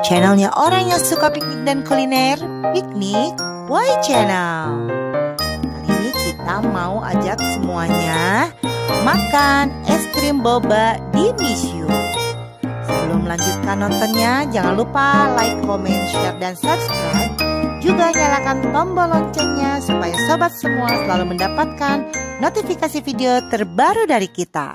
channelnya orang yang suka piknik dan kuliner, Piknik Why Channel. Kali ini kita mau ajak semuanya makan es krim boba di Miss You. Sebelum melanjutkan nontonnya, jangan lupa like, comment, share, dan subscribe. Juga nyalakan tombol loncengnya supaya sobat semua selalu mendapatkan notifikasi video terbaru dari kita.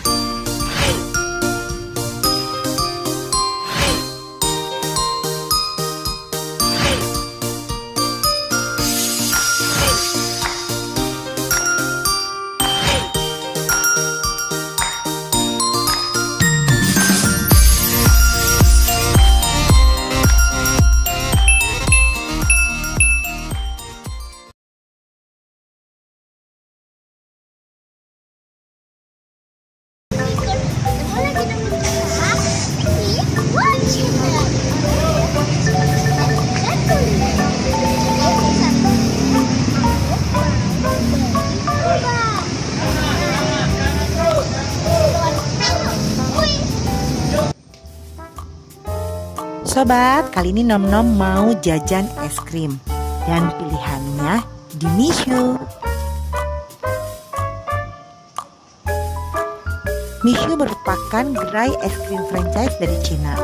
Sobat, kali ini Nom-Nom mau jajan es krim dan pilihannya di Miss You. Miss You merupakan gerai es krim franchise dari Cina.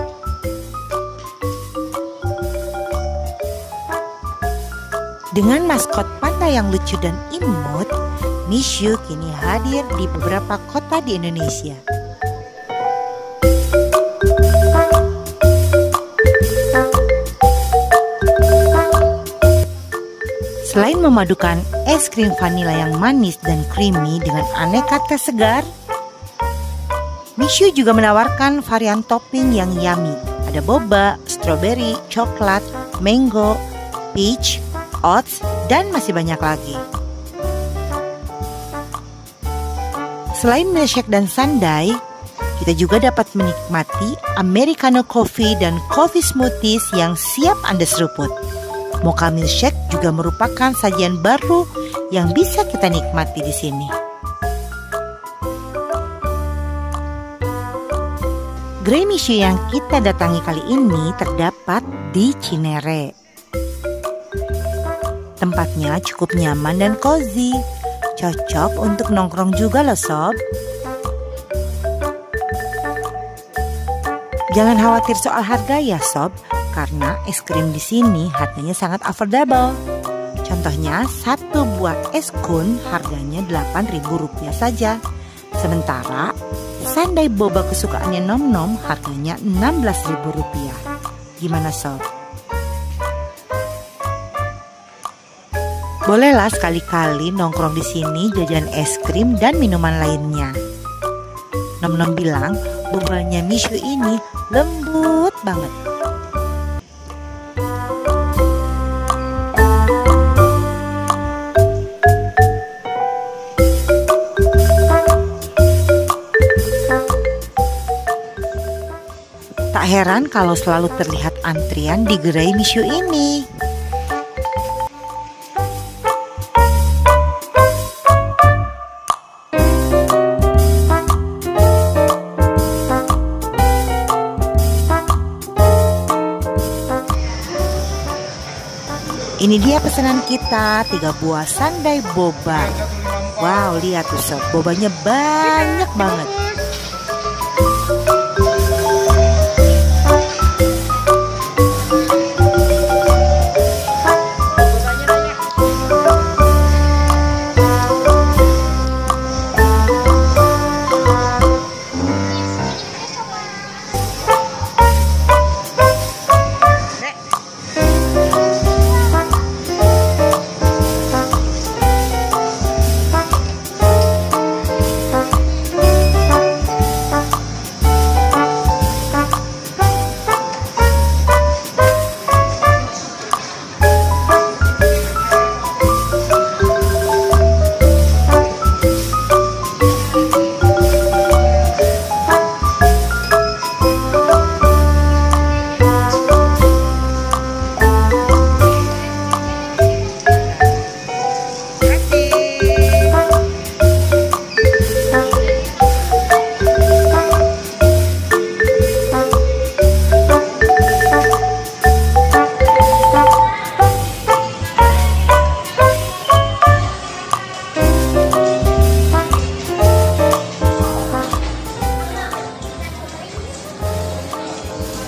Dengan maskot panda yang lucu dan imut, Miss You kini hadir di beberapa kota di Indonesia. Selain memadukan es krim vanila yang manis dan creamy dengan aneka teh segar, Miss You juga menawarkan varian topping yang yummy. Ada boba, strawberry, coklat, mango, peach, oats, dan masih banyak lagi. Selain milkshake dan sundae, kita juga dapat menikmati Americano coffee dan coffee smoothies yang siap Anda seruput. Mocha milkshake juga merupakan sajian baru yang bisa kita nikmati di sini. Gerai Miss You yang kita datangi kali ini terdapat di Cinere. Tempatnya cukup nyaman dan cozy, cocok untuk nongkrong juga loh sob. Jangan khawatir soal harga ya sob, karena es krim di sini harganya sangat affordable. Contohnya, satu buah es kun harganya Rp8.000 saja. Sementara, sundae boba kesukaannya Nom-Nom harganya Rp16.000. Gimana sob? Bolehlah sekali-kali nongkrong di sini jajan es krim dan minuman lainnya. Nom-Nom bilang bobanya Miss You ini lembut banget. Tak heran kalau selalu terlihat antrian di gerai Miss You ini. Ini dia pesanan kita, 3 buah sundae boba. Wow, lihat tuh sob, bobanya banyak banget.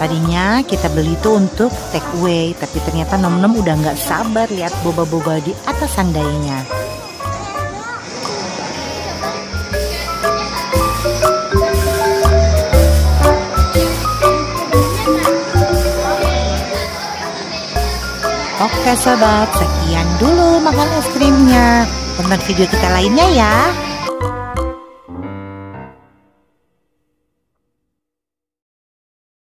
Tadinya kita beli itu untuk take away, tapi ternyata Nom-Nom udah nggak sabar lihat boba-boba di atas sandainya. Oke sobat, sekian dulu makan es krimnya. Tonton video kita lainnya ya.